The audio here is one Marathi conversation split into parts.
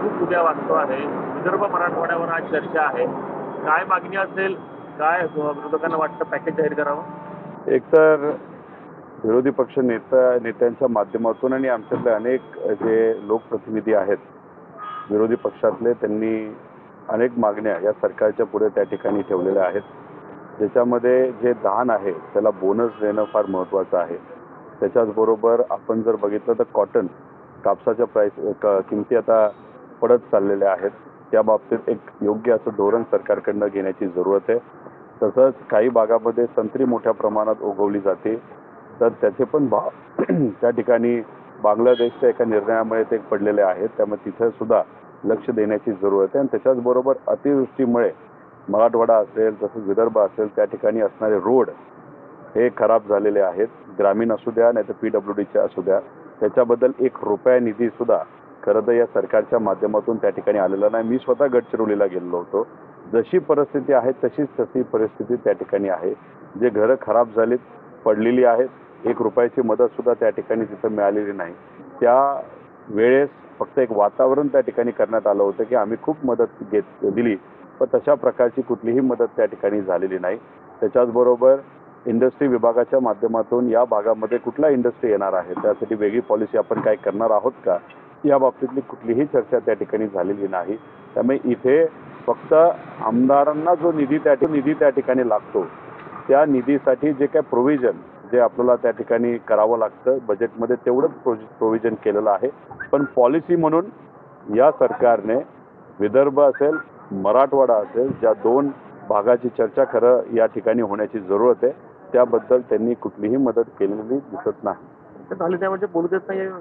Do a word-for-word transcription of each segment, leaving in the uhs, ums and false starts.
खूप उद्या वाचतो आहे. विदर्भ मराठवाड्यावर आज चर्चा आहे. काय मागणी असेल? काय विरोधकांना वाटतं पॅकेज जाहीर करावं? एकतर विरोधी पक्ष नेता नेत्यांच्या माध्यमातून आणि आमच्यातले अनेक जे लोकप्रतिनिधी आहेत विरोधी पक्षातले, त्यांनी अनेक मागण्या या सरकारच्या पुढे त्या ठिकाणी ठेवलेल्या आहेत. ज्याच्यामध्ये जे धान आहे त्याला बोनस देणं फार महत्त्वाचं आहे. त्याच्याचबरोबर आपण जर बघितलं तर कॉटन कापसाच्या प्राईस किमती आता पडत चाललेल्या आहेत. त्या बाबतीत एक योग्य असं धोरण सरकारकडनं घेण्याची जरूरत आहे. तसंच काही भागामध्ये संत्री मोठ्या प्रमाणात उगवली जाते, तर त्याचे पण भाव त्या ठिकाणी बांगलादेशच्या एका निर्णयामुळे ते पडलेले आहेत. त्यामुळे तिथे सुद्धा लक्ष देण्याची जरूरत आहे. आणि त्याच्याचबरोबर अतिवृष्टीमुळे मराठवाडा असेल तसंच विदर्भ असेल त्या ठिकाणी असणारे रोड हे खराब झालेले आहेत. ग्रामीण असू द्या नाही तर पी डब्ल्यू डीचे असू द्या, त्याच्याबद्दल एक रुपया निधी सुद्धा खरं तर या सरकारच्या माध्यमातून त्या ठिकाणी आलेला नाही. मी स्वतः गडचिरोलीला गेलेलो होतो. जशी परिस्थिती आहे तशीच तशी परिस्थिती त्या ठिकाणी आहे. जे घरं खराब झालीत पडलेली आहेत, एक रुपयाची मदत सुद्धा त्या ठिकाणी तिथं मिळालेली नाही. त्या वेळेस फक्त एक वातावरण त्या ठिकाणी करण्यात आलं होतं की आम्ही खूप मदत घेत दिली, पण तशा प्रकारची कुठलीही मदत त्या ठिकाणी झालेली नाही. त्याच्याचबरोबर इंडस्ट्री विभागाच्या माध्यमातून या भागामध्ये कुठला इंडस्ट्री येणार आहे, त्यासाठी वेगळी पॉलिसी आपण काय करणार आहोत का, या बाबतीतली कुठलीही चर्चा त्या ठिकाणी झालेली नाही. त्यामुळे इथे फक्त आमदारांना जो निधी त्या निधी त्या ठिकाणी लागतो, त्या निधीसाठी जे काय प्रोव्हिजन जे आपल्याला त्या ठिकाणी करावं लागतं बजेटमध्ये तेवढंच प्रो प्रोव्हिजन केलेलं आहे. पण पॉलिसी म्हणून या सरकारने विदर्भ असेल मराठवाडा असेल ज्या दोन भागाची चर्चा खरं या ठिकाणी होण्याची जरूरत आहे, त्याबद्दल त्यांनी कुठलीही मदत केलेली दिसत नाही. झालं त्यामध्ये बोलू देत नाही.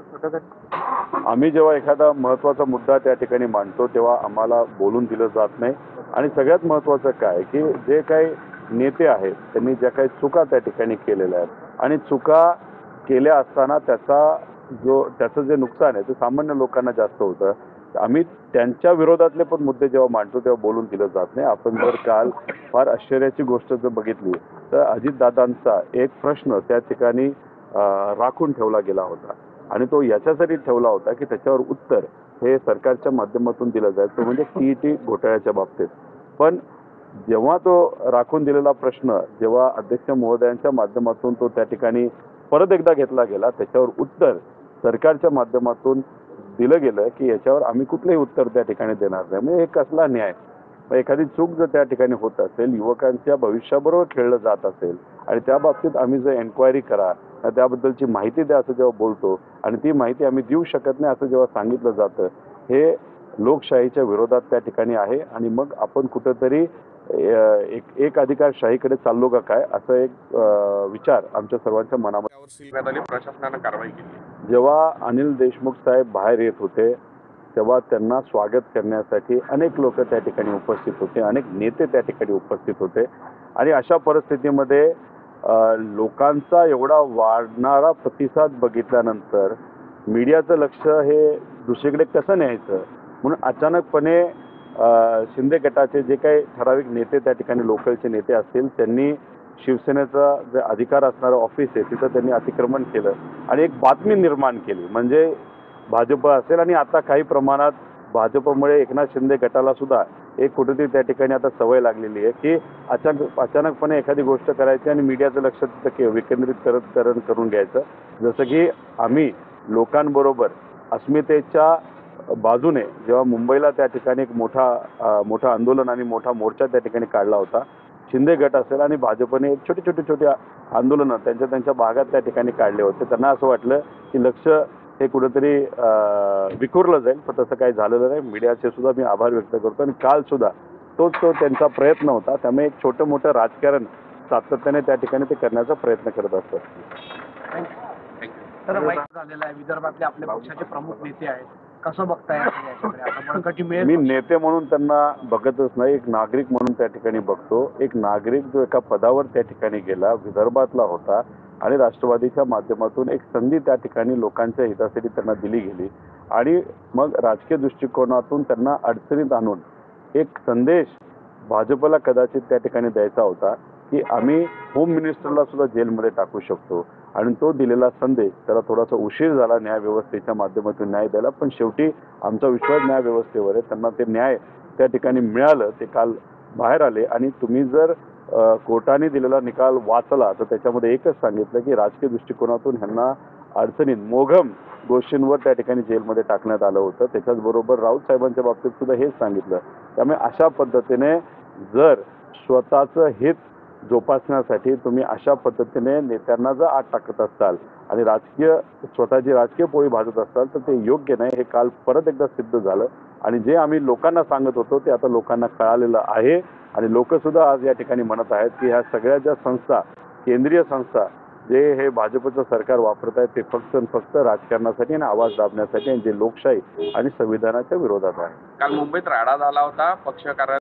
आम्ही जेव्हा एखादा महत्त्वाचा मुद्दा त्या ठिकाणी मांडतो तेव्हा आम्हाला बोलून दिलं जात नाही. आणि सगळ्यात महत्त्वाचं काय की जे काही नेते आहेत त्यांनी ज्या काही चुका त्या ठिकाणी केलेल्या आहेत आणि चुका केल्या असताना त्याचा जो त्याचं जे नुकसान आहे ते सामान्य लोकांना जास्त होतं. आम्ही त्यांच्या विरोधातले पण मुद्दे जेव्हा मांडतो तेव्हा बोलून दिलं जात नाही. आपण जर काल फार आश्चर्याची गोष्ट जर बघितली तर अजितदादांचा एक प्रश्न त्या ठिकाणी राखून ठेवला गेला होता आणि तो याच्यासाठी ठेवला होता की त्याच्यावर उत्तर हे सरकारच्या माध्यमातून दिलं जाईल, तो म्हणजे टीईटी घोटाळ्याच्या बाबतीत. पण जेव्हा तो राखून दिलेला प्रश्न जेव्हा अध्यक्ष महोदयांच्या माध्यमातून तो त्या ठिकाणी परत एकदा घेतला गेला, त्याच्यावर उत्तर सरकारच्या माध्यमातून दिलं गेलं की याच्यावर आम्ही कुठलंही उत्तर त्या ठिकाणी देणार नाही. म्हणजे हे कसला न्याय? एखादी चूक जर त्या ठिकाणी होत असेल, युवकांच्या भविष्याबरोबर खेळलं जात असेल आणि त्या बाबतीत आम्ही जर एन्क्वायरी करा, त्याबद्दलची माहिती द्या असं जेव्हा बोलतो आणि ती माहिती आम्ही देऊ शकत नाही असं जेव्हा सांगितलं जातं, हे लोकशाहीच्या विरोधात त्या ठिकाणी आहे. आणि मग आपण कुठंतरी एक एक अधिकारशाहीकडे चाललो का काय असं एक विचार आमच्या सर्वांच्या मनामध्ये. प्रशासनानं कारवाई केली. जेव्हा अनिल देशमुख साहेब बाहेर येत होते तेव्हा त्यांना स्वागत करण्यासाठी अनेक लोक त्या ठिकाणी उपस्थित होते, अनेक नेते त्या ठिकाणी उपस्थित होते. आणि अशा परिस्थितीमध्ये लोकांचा एवढा वाढणारा प्रतिसाद बघितल्यानंतर मीडियाचं लक्ष हे दुसरीकडे कसं न्यायचं म्हणून अचानकपणे शिंदे गटाचे जे काही ठराविक नेते त्या ठिकाणी लोकलचे नेते असतील त्यांनी शिवसेनेचा जे अधिकार असणारं ऑफिस आहे तिथं त्यांनी अतिक्रमण केलं आणि एक बातमी निर्माण केली. म्हणजे भाजप असेल आणि आता काही प्रमाणात भाजपमुळे एकनाथ शिंदे गटाला सुद्धा एक कुठेतरी त्या ठिकाणी आता सवय लागलेली आहे की अचानक अचानकपणे एखादी गोष्ट करायची आणि मीडियाचं लक्ष तिथं विकेंद्रित करत करण करून घ्यायचं. जसं की आम्ही लोकांबरोबर अस्मितेच्या बाजूने जेव्हा मुंबईला त्या ठिकाणी एक मोठा मोठा आंदोलन आणि मोठा मोर्चा त्या ठिकाणी काढला होता, शिंदे गट असेल आणि भाजपने छोटे छोटे छोटे आंदोलनं त्यांच्या त्यांच्या भागात त्या ठिकाणी काढले होते. त्यांना असं वाटलं की लक्ष हे कुठेतरी विखुरलं जाईल, पण तसं काही झालेलं नाही. मीडियाचे सुद्धा मी आभार व्यक्त करतो आणि काल सुद्धा तोच तो त्यांचा प्रयत्न होता. त्यामुळे एक छोटं मोठं राजकारण सातत्याने त्या ठिकाणी ते करण्याचा प्रयत्न करत असतात. तर झालेला आहे विदर्भातले आपल्या पक्षाचे प्रमुख नेते आहेत, कसं बघताय याच्याकडे? मी नेते म्हणून त्यांना बघतच नाही, एक नागरिक म्हणून त्या ठिकाणी बघतो. एक नागरिक जो एका पदावर त्या ठिकाणी गेला, विदर्भातला होता आणि राष्ट्रवादीच्या माध्यमातून एक संधी त्या ठिकाणी लोकांच्या हितासाठी त्यांना दिली गेली आणि मग राजकीय दृष्टिकोनातून त्यांना अडचणीत आणून एक संदेश भाजपला कदाचित त्या ठिकाणी द्यायचा होता की आम्ही होम मिनिस्टरला सुद्धा जेलमध्ये टाकू शकतो, आणि तो दिलेला संदेश त्याला थोडासा उशीर झाला न्याय व्यवस्थेच्या माध्यमातून न्याय द्यायला, पण शेवटी आमचा विश्वास न्याय व्यवस्थेवर आहे. त्यांना ते न्याय त्या ठिकाणी मिळालं. ते काल बाहेर आले आणि तुम्ही जर अ, कोर्टाने दिलेला निकाल वाचला तर त्याच्यामध्ये एकच सांगितलं की राजकीय दृष्टिकोनातून ह्यांना अडचणीत मोघम गोष्टींवर त्या ठिकाणी जेलमध्ये टाकण्यात आलं होतं. त्याच्याचबरोबर राऊत साहेबांच्या बाबतीत सुद्धा हेच सांगितलं. त्यामुळे अशा पद्धतीने जर स्वतःचं हित जोपासण्यासाठी तुम्ही अशा पद्धतीने नेत्यांना जर आत टाकत असाल आणि राजकीय स्वतःची राजकीय पोळी भाजत असाल तर ते योग्य नाही. हे काल परत एकदा सिद्ध झालं आणि जे आम्ही लोकांना सांगत होतो ते आता लोकांना कळालेलं आहे आणि लोक सुद्धा आज या ठिकाणी म्हणत आहेत की ह्या सगळ्या ज्या संस्था, केंद्रीय संस्था जे हे भाजपचं सरकार वापरत आहे ते फक्त आणि फक्त राजकारणासाठी आणि आवाज दाबण्यासाठी आणि जे लोकशाही आणि संविधानाच्या विरोधात आहे. काल मुंबईत राडा झाला होता. पक्ष कार्यालय